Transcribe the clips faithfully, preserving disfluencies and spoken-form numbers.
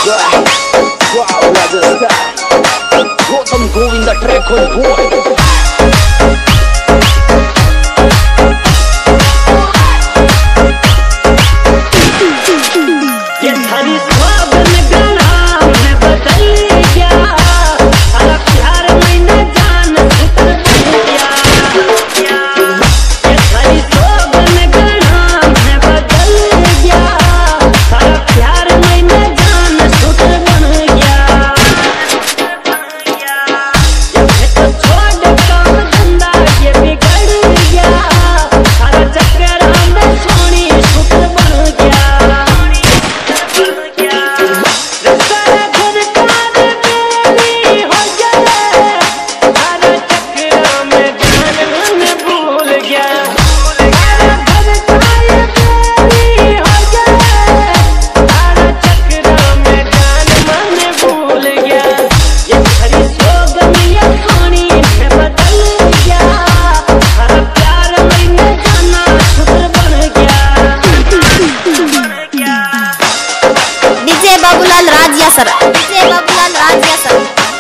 Wow, Rajasthan. Gautam Govinda track on board. Babulal Rajiya sir DJ Babulal Rajiya sir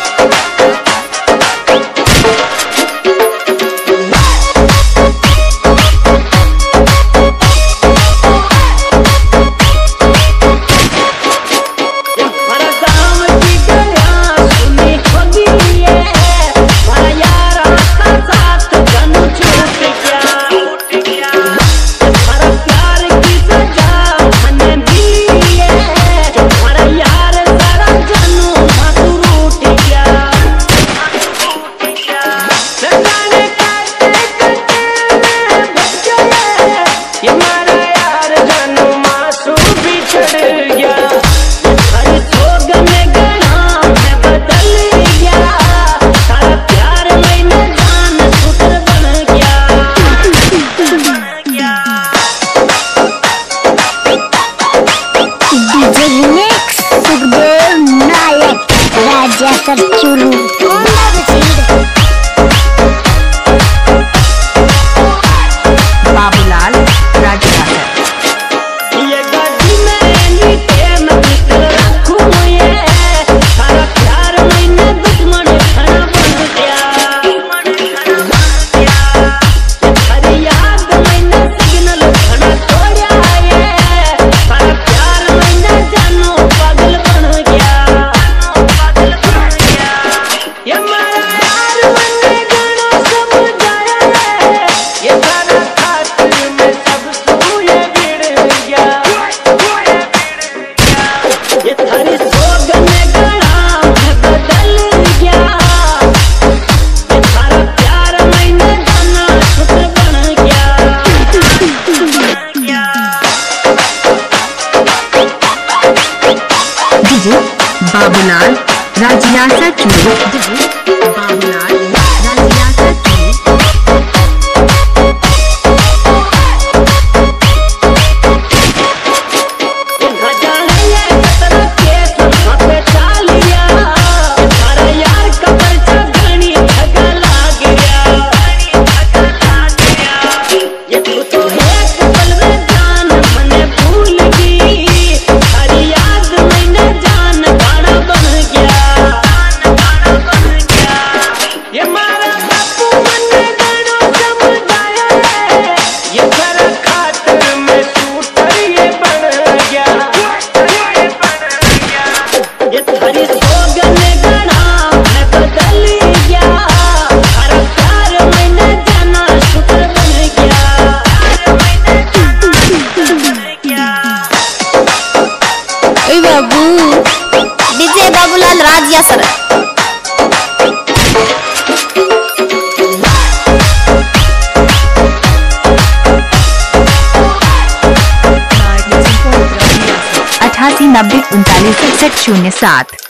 sir Churu Babulal Rajiya ये गाड़ी में टेम रखूं ये सारा प्यार मैंने दुश्मन खाना बन गया हर याद मैंने सिग्नल खाना तोड़ा ये सारा प्यार मैंने जानो पागल बन गया ये मारा यार मैंने गाना समझाया ये सारा खातिर में सब सूए गिर गया ये थारी सोग में गाना मैं बदल गया ये सारा प्यार मैंने जाना शुक्र बन गया DJ Babulal Rajiya sir Babulal Rajiya sir DJ Babulal Rajiya sir अठासी नब्बे उनतालीस इकसठ शून्य सात।